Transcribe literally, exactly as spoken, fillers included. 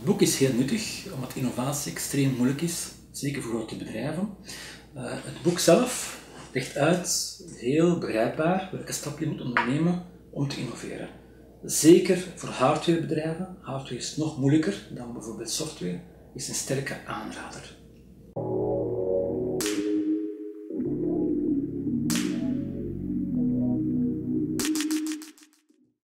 Het boek is heel nuttig, omdat innovatie extreem moeilijk is, zeker voor grote bedrijven. Uh, het boek zelf legt uit, heel begrijpbaar, welke stap je moet ondernemen om te innoveren. Zeker voor hardwarebedrijven, hardware is nog moeilijker dan bijvoorbeeld software, is een sterke aanrader.